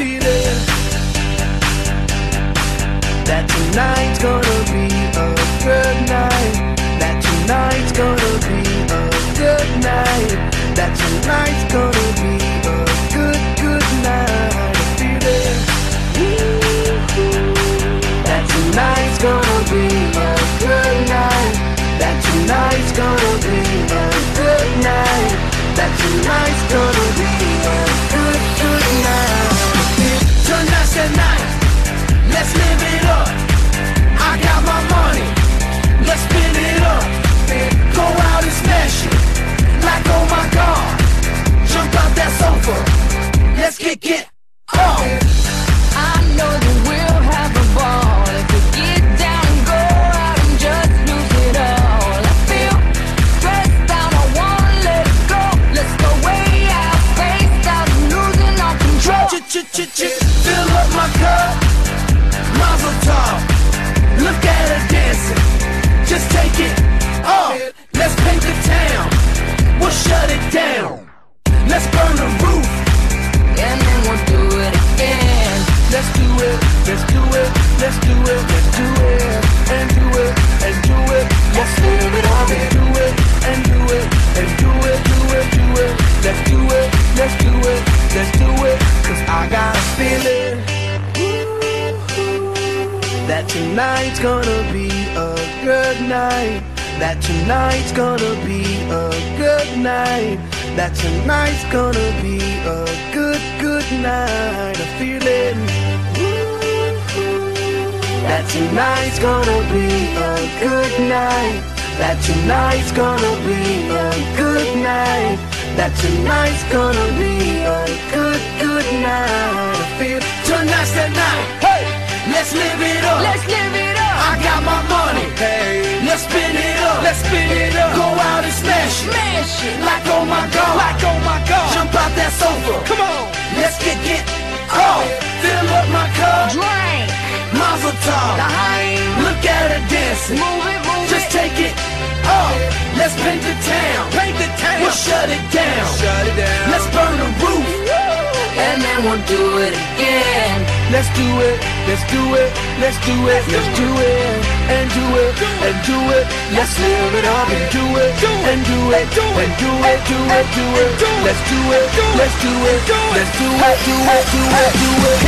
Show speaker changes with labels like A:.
A: feeling that tonight's gonna be a good night. That tonight's gonna be a good night. That tonight's gonna be a good night. I feel it. That tonight's gonna be a good night. That tonight's gonna be a good night. That tonight's gonna be a good night. Tonight's the night. Let's live it up. I got my money. Let's spin it up. Go out and smash it. Like oh my God. Jump out that sofa. Let's kick it up.
B: I know that we'll have a ball if we get down and go out and just lose it all. I feel stressed out, I wanna let it go. Let's go way out, spaced out, losing all control.
A: Fill up my cup, Mazel tov. Look at her dancing, just take it off. Let's paint the town, we'll shut it down. Let's burn the roof,
B: and then we'll do it again.
A: let's do it, let's do it, let's do it, let's do it, and do it, and do it. Let's live it up and do it, and do it, and do it, do it, do it. Let's do it, let's do it, let's do it. Cause I got a feeling that tonight's gonna be a good night. That tonight's gonna be a good night. That tonight's gonna be a good night. I feel it. That tonight's gonna be a good night. That tonight's gonna be a good night. That tonight's gonna be a good night. I feel tonight's the night. Hey, let's live it up.
B: Let's live it up.
A: I got my money. Hey, let's spin it up. Let's spin it up. Go out and smash it.
B: Smash it.
A: Like oh my God.
C: Like oh my God.
A: Jump out that sofa.
C: Come on.
A: Let's kick it off. Fill up my cup.
B: Drink.
A: Mazel tov.
B: Time.
A: Look at her dancing.
B: Move it, move
A: Just
B: it.
A: take it off. Let's paint the town.
C: Paint the town.
A: We'll shut it down.
C: Shut it down.
A: Let's burn the roof.
B: And then we'll do it again.
A: Let's do it. Let's do it. Let's do it. Let's do it. And do it. And do it. Let's live it up and do it. And do it. And do it. Do it. Do it. Let's do it. Let's do it. Let's do it. Do it. Do it. Do it.